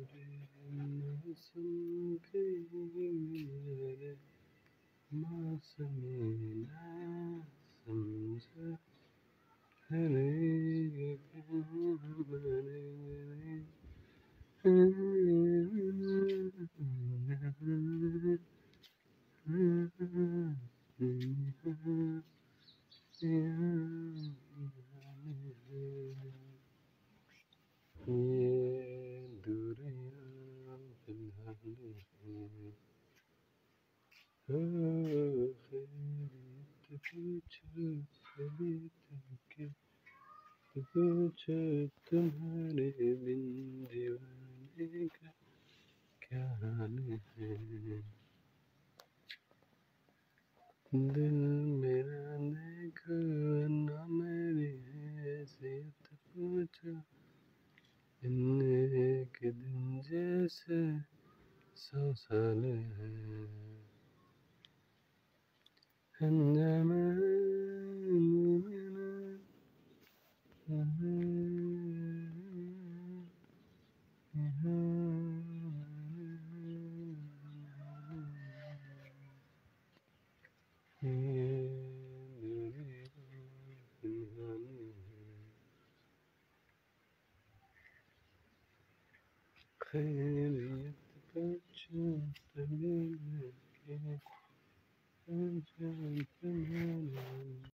मौसम भी मेरे मौसमी ना समझा हरे ये दूरियां फिलहाल हैं खैरियत पूछो कभी तक पूछो तुम्हारे बिन दीवाने का क्या हाल है। दिल मेरा देखो ना मेरी हैसियत पूछो इन एक दिन जैसे 100 साल है। अंजाम खैरियत पूछो तभी